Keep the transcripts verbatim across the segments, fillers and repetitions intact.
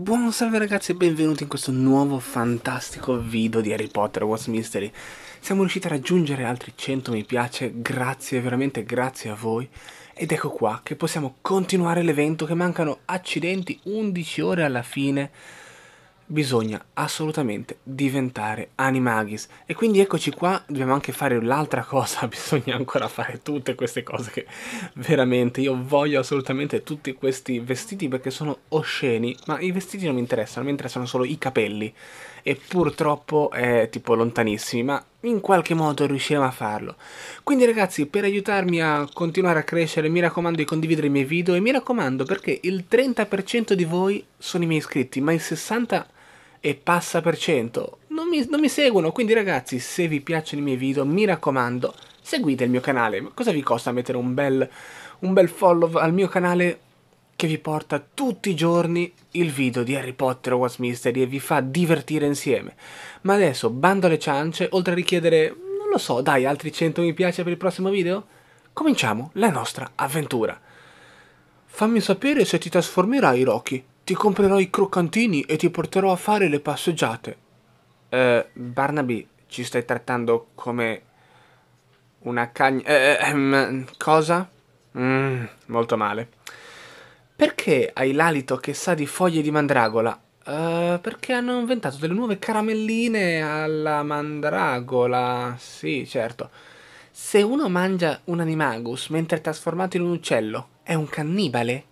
Buon salve ragazzi e benvenuti in questo nuovo fantastico video di Harry Potter What's Mystery. Siamo riusciti a raggiungere altri cento mi piace, grazie, veramente grazie a voi. Ed ecco qua che possiamo continuare l'evento, che mancano accidenti undici ore alla fine. Bisogna assolutamente diventare Animagus. E quindi eccoci qua, dobbiamo anche fare l'altra cosa, bisogna ancora fare tutte queste cose che veramente io voglio assolutamente tutti questi vestiti perché sono osceni, ma i vestiti non mi interessano, mi interessano solo i capelli. E purtroppo è tipo lontanissimi, ma in qualche modo riusciremo a farlo. Quindi ragazzi, per aiutarmi a continuare a crescere, mi raccomando di condividere i miei video e mi raccomando perché il trenta per cento di voi sono i miei iscritti, ma il sessanta per cento e passa per cento non mi, non mi seguono. Quindi ragazzi, se vi piacciono i miei video, mi raccomando, seguite il mio canale. Cosa vi costa mettere un bel, un bel follow al mio canale che vi porta tutti i giorni il video di Harry Potter o What's Mystery e vi fa divertire insieme. Ma adesso, bando alle ciance, oltre a richiedere, non lo so, dai, altri cento mi piace per il prossimo video, cominciamo la nostra avventura. Fammi sapere se ti trasformerai, Rocky. Ti comprerò i croccantini e ti porterò a fare le passeggiate. Eh, Barnaby, ci stai trattando come una cagna... Eh, ehm, cosa? Mm, molto male. Perché hai l'alito che sa di foglie di mandragola? Uh, perché hanno inventato delle nuove caramelline alla mandragola. Sì, certo. Se uno mangia un animagus mentre è trasformato in un uccello, è un cannibale?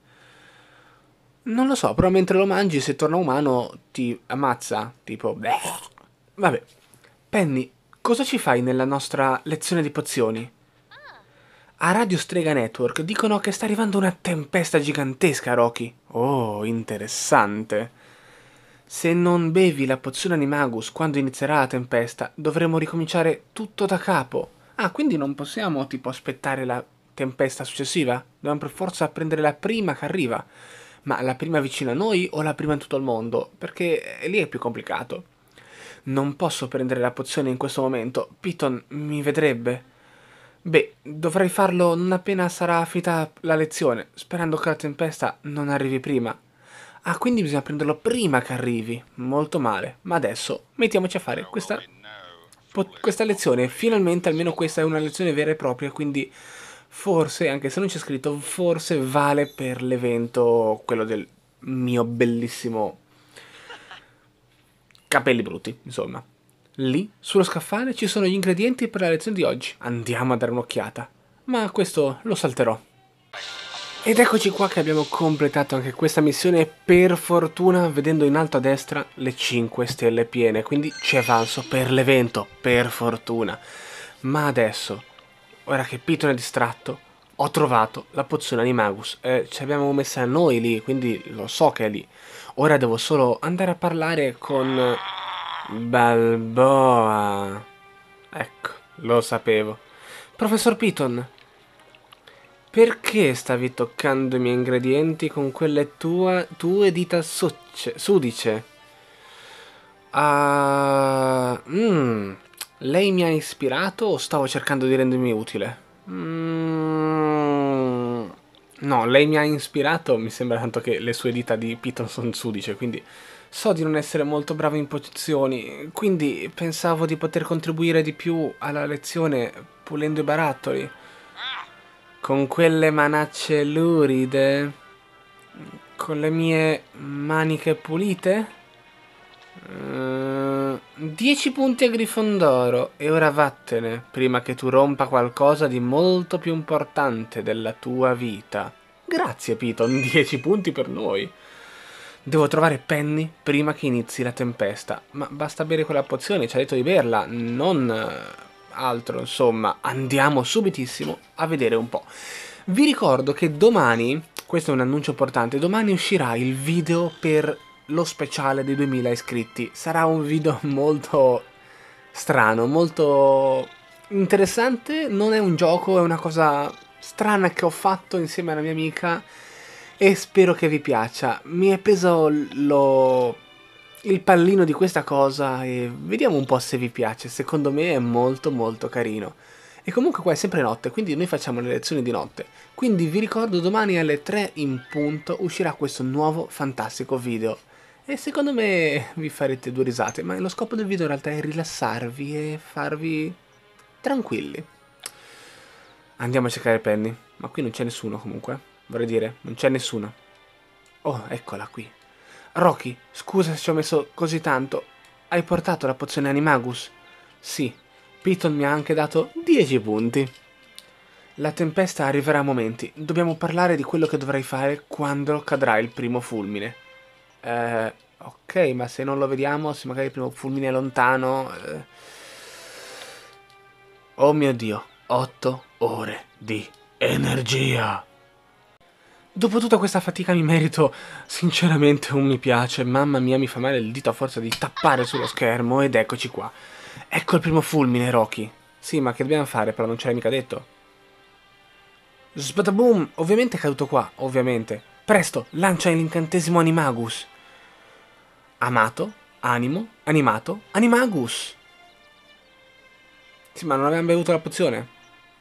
Non lo so, però mentre lo mangi, se torna umano, ti ammazza. Tipo... bleh. Vabbè. Penny, cosa ci fai nella nostra lezione di pozioni? A Radio Strega Network dicono che sta arrivando una tempesta gigantesca, Rocky. Oh, interessante. Se non bevi la pozione Animagus quando inizierà la tempesta, dovremo ricominciare tutto da capo. Ah, quindi non possiamo, tipo, aspettare la tempesta successiva? Dobbiamo per forza prendere la prima che arriva. Ma la prima vicina a noi o la prima in tutto il mondo? Perché lì è più complicato. Non posso prendere la pozione in questo momento. Piton mi vedrebbe. Beh, dovrei farlo non appena sarà finita la lezione, sperando che la tempesta non arrivi prima. Ah, quindi bisogna prenderlo prima che arrivi. Molto male. Ma adesso mettiamoci a fare questa, questa lezione. Finalmente, almeno questa è una lezione vera e propria, quindi forse, anche se non c'è scritto, forse vale per l'evento, quello del mio bellissimo capelli brutti, insomma. Lì, sullo scaffale, ci sono gli ingredienti per la lezione di oggi. Andiamo a dare un'occhiata. Ma questo lo salterò. Ed eccoci qua che abbiamo completato anche questa missione, per fortuna, vedendo in alto a destra le cinque stelle piene, quindi ci è valso per l'evento, per fortuna. Ma adesso, ora che Piton è distratto, ho trovato la pozione Animagus. Eh, ci abbiamo messa noi lì, quindi lo so che è lì. Ora devo solo andare a parlare con... Balboa. Ecco, lo sapevo. Professor Piton, perché stavi toccando i miei ingredienti con quelle tua, tue dita succe, sudice? Ah, mm, lei mi ha ispirato o stavo cercando di rendermi utile? Mm, no, lei mi ha ispirato, mi sembra tanto che le sue dita di Piton sono sudice, quindi so di non essere molto bravo in posizioni, quindi pensavo di poter contribuire di più alla lezione pulendo i barattoli. Con quelle manacce luride? Con le mie maniche pulite? Uh, dieci punti a Grifondoro. E ora vattene, prima che tu rompa qualcosa di molto più importante della tua vita. Grazie, Piton, dieci punti per noi. Devo trovare Penny prima che inizi la tempesta. Ma basta bere quella pozione, ci ha detto di berla, non altro, insomma. Andiamo subitissimo a vedere un po'. Vi ricordo che domani, questo è un annuncio importante, domani uscirà il video per lo speciale dei duemila iscritti. Sarà un video molto strano, molto interessante. Non è un gioco, è una cosa strana che ho fatto insieme alla mia amica e spero che vi piaccia. Mi è preso lo... il pallino di questa cosa e vediamo un po' se vi piace. Secondo me è molto molto carino. E comunque qua è sempre notte, quindi noi facciamo le lezioni di notte. Quindi vi ricordo, domani alle tre in punto uscirà questo nuovo fantastico video. E secondo me vi farete due risate, ma lo scopo del video in realtà è rilassarvi e farvi tranquilli. Andiamo a cercare Penny, ma qui non c'è nessuno comunque, vorrei dire, non c'è nessuno. Oh, eccola qui. Rocky, scusa se ci ho messo così tanto. Hai portato la pozione Animagus? Sì, Piton mi ha anche dato dieci punti. La tempesta arriverà a momenti. Dobbiamo parlare di quello che dovrai fare quando cadrà il primo fulmine. Eh, ok, ma se non lo vediamo, se magari il primo fulmine è lontano... Eh... Oh mio Dio, otto ore di energia. Dopo tutta questa fatica mi merito sinceramente un mi piace. Mamma mia, mi fa male il dito a forza di tappare sullo schermo. Ed eccoci qua. Ecco il primo fulmine, Rocky. Sì, ma che dobbiamo fare? Però non ce l'hai mica detto. Sbadaboom! Ovviamente è caduto qua, ovviamente. Presto, lancia l'incantesimo Animagus. Amato, animo, animato, Animagus. Sì, ma non avevamo bevuto la pozione.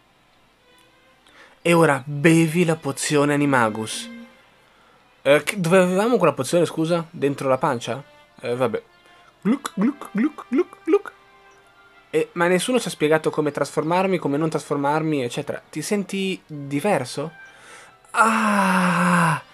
E ora bevi la pozione Animagus. Eh, dove avevamo quella pozione, scusa? Dentro la pancia? Eh, vabbè. Gluck, gluck, gluck, gluck, gluck. E, ma nessuno ci ha spiegato come trasformarmi, come non trasformarmi, eccetera. Ti senti diverso? Ah!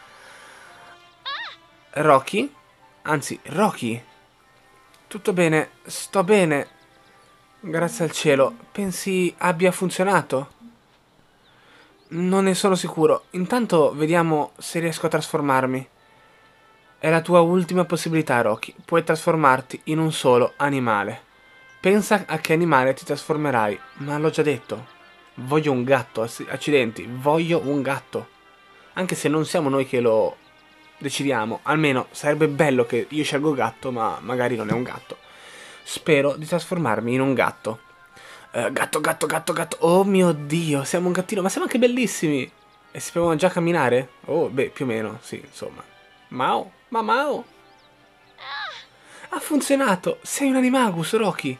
Rocky? Anzi, Rocky. Tutto bene, sto bene. Grazie al cielo. Pensi abbia funzionato? Non ne sono sicuro. Intanto vediamo se riesco a trasformarmi. È la tua ultima possibilità, Rocky. Puoi trasformarti in un solo animale. Pensa a che animale ti trasformerai. Ma l'ho già detto. Voglio un gatto, accidenti. Voglio un gatto. Anche se non siamo noi che lo decidiamo. Almeno sarebbe bello che io scelgo gatto, ma magari non è un gatto. Spero di trasformarmi in un gatto. Uh, gatto, gatto, gatto, gatto. Oh mio Dio, siamo un gattino, ma siamo anche bellissimi. E sappiamo già camminare? Oh, beh, più o meno, sì, insomma. Mao, ma Mao. Ha funzionato. Sei un Animagus, Rocky.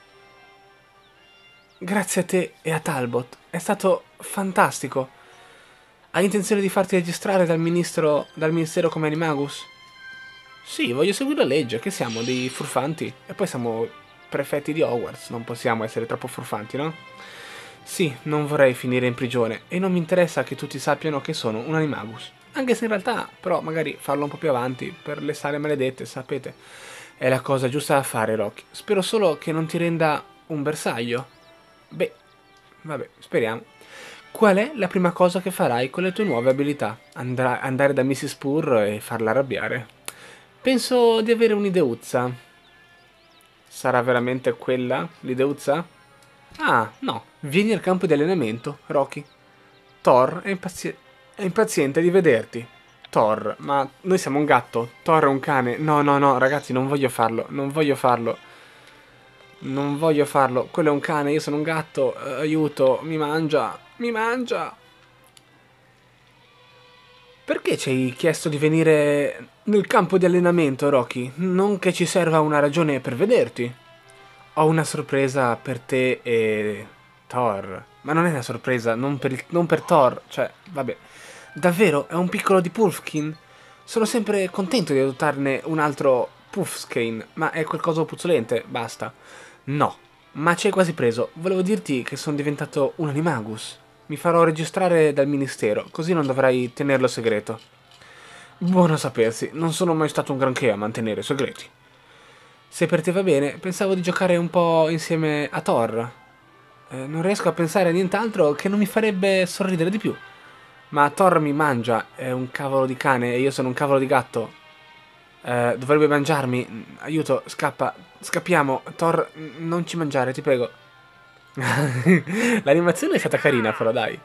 Grazie a te e a Talbot. È stato fantastico. Hai intenzione di farti registrare dal ministro, dal ministero come Animagus? Sì, voglio seguire la legge, che siamo dei furfanti. E poi siamo prefetti di Hogwarts, non possiamo essere troppo furfanti, no? Sì, non vorrei finire in prigione e non mi interessa che tutti sappiano che sono un Animagus. Anche se in realtà, però, magari farlo un po' più avanti, per le sale maledette, sapete. È la cosa giusta da fare, Rocky. Spero solo che non ti renda un bersaglio. Beh, vabbè, speriamo. Qual è la prima cosa che farai con le tue nuove abilità? Andrà, andare da missus Purr e farla arrabbiare. Penso di avere un'ideuzza. Sarà veramente quella l'ideuzza? Ah, no. Vieni al campo di allenamento, Rocky. Thor è, impazi è impaziente di vederti. Thor, ma noi siamo un gatto. Thor è un cane. No, no, no, ragazzi, non voglio farlo. Non voglio farlo. Non voglio farlo. Quello è un cane, io sono un gatto. Uh, aiuto, mi mangia. Mi mangia. Perché ci hai chiesto di venire nel campo di allenamento, Rocky? Non che ci serva una ragione per vederti. Ho una sorpresa per te e Thor. Ma non è una sorpresa, non per, il, non per Thor. Cioè, vabbè. Davvero, è un piccolo di Puffskein? Sono sempre contento di adottarne un altro Puffskein, ma è qualcosa puzzolente, basta. No, ma ci hai quasi preso. Volevo dirti che sono diventato un Animagus. Mi farò registrare dal ministero, così non dovrai tenerlo segreto. Buono a sapersi, non sono mai stato un granché a mantenere segreti. Se per te va bene, pensavo di giocare un po' insieme a Thor. Eh, non riesco a pensare a nient'altro che non mi farebbe sorridere di più. Ma Thor mi mangia, è un cavolo di cane e io sono un cavolo di gatto. Eh, dovrebbe mangiarmi. Aiuto, scappa. Scappiamo. Thor, non ci mangiare, ti prego. L'animazione è stata carina, però dai.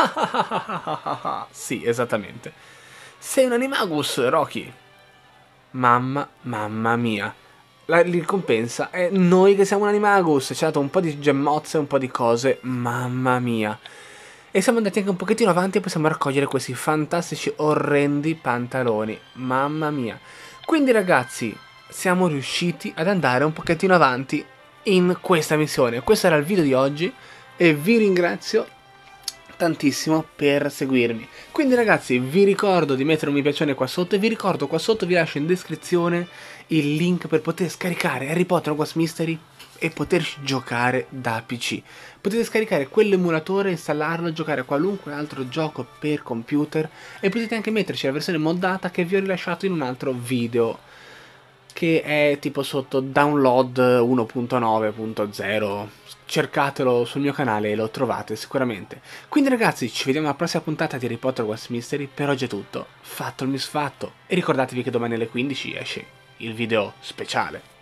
Sì, esattamente. Sei un Animagus, Rocky. Mamma, mamma mia. La ricompensa è noi che siamo un Animagus. Ci ha dato un po' di gemmozze, un po' di cose. Mamma mia. E siamo andati anche un pochettino avanti e possiamo raccogliere questi fantastici, orrendi pantaloni. Mamma mia. Quindi ragazzi, siamo riusciti ad andare un pochettino avanti in questa missione. Questo era il video di oggi e vi ringrazio tantissimo per seguirmi. Quindi ragazzi, vi ricordo di mettere un mi piacione qua sotto e vi ricordo qua sotto vi lascio in descrizione il link per poter scaricare Harry Potter Hogwarts Mystery e poterci giocare da P C. Potete scaricare quell'emulatore, installarlo, giocare a qualunque altro gioco per computer e potete anche metterci la versione moddata che vi ho rilasciato in un altro video che è tipo sotto download uno punto nove punto zero. Cercatelo sul mio canale e lo trovate sicuramente. Quindi ragazzi, ci vediamo alla prossima puntata di Harry Potter Hogwarts Mystery. Per oggi è tutto, fatto il misfatto e ricordatevi che domani alle quindici esce il video speciale.